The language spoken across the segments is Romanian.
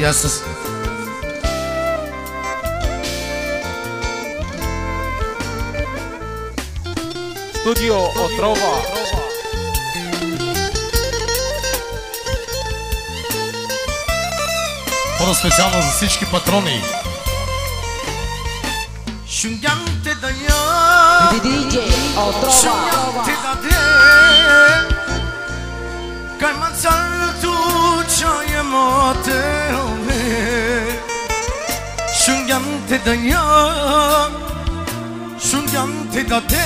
Γεια σας. Studio Otrova. По-специално за всички патрони. Шунгянте да я DJ Otrova. Шунгянте да де Кайман салту чая моте ове Шунгянте да я Шунгянте да де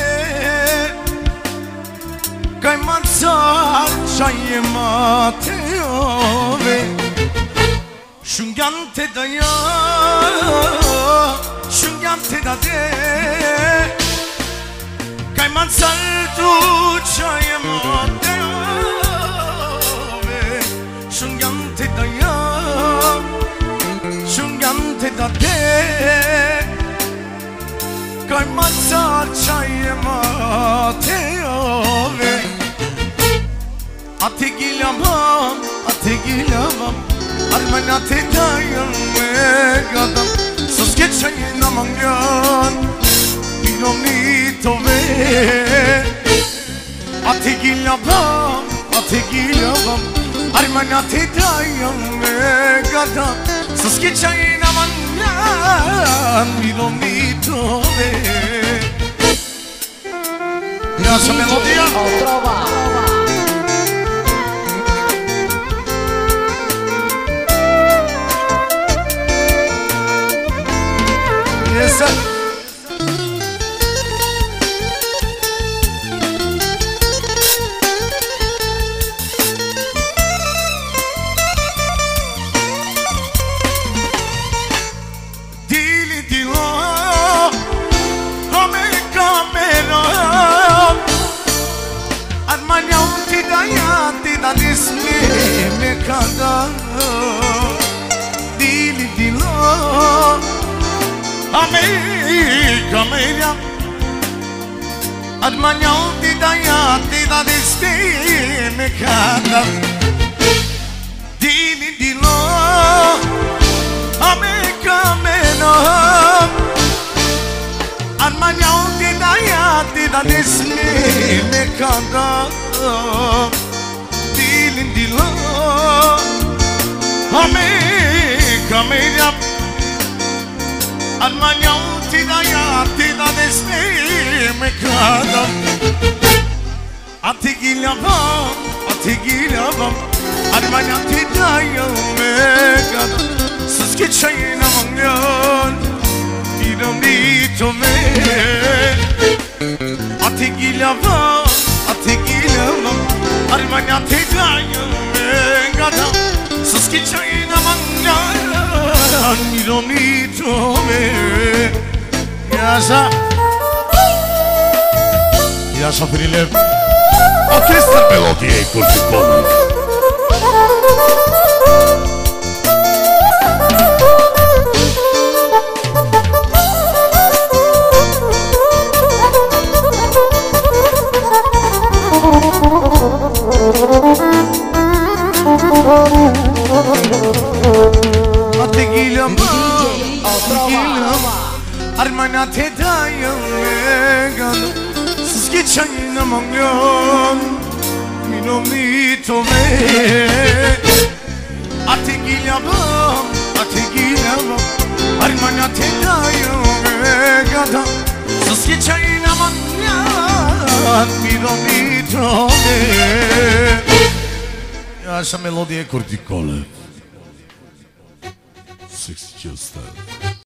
Кайман салту чая моте ове Шунгянте да я Шунгянте да де Кайман салту чая моте ове Шунгянте да я Шунгянте да де Кайман салту чая моте ове Ategilamam, ategilamam Armana te dayan me gadam Sus geçeyin aman yan Binomito ve Ategilamam, ategilamam Armana te dayan me gadam Sus geçeyin aman yan Binomito ve Esa melodia Otrova. Yes, sir. Dili dilo, come camera. Armania ti da dismi me cada. Dili dilo. America media Admagnolti daiati da destine cada Dili di lo America meno Admagnolti daiati da destine cada Dili di lo America media Armaniauti da desne me kadam Ategilavam Armaniauti da ya me kadam Sus geçeyin aman yan Binomito me Ategilavam Armaniauti da ya me kadam Sus geçeyin aman yan Binomito me Яша Яша Фрилев. Оркестър мелодия и куртикон. Armana te dayan megan Sus geçeyin aman yan Minomito me Ategilamam Armana te dayan megan Sus geçeyin aman yan Minomito me Essa melodia é Curti Cola. Sexy Style.